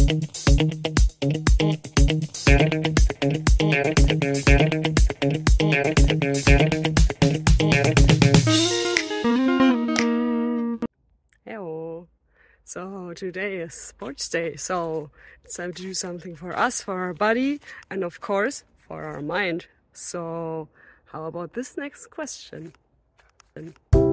Hello. So today is sports day, so it's time to do something for us, for our body, and of course for our mind. So how about this next question?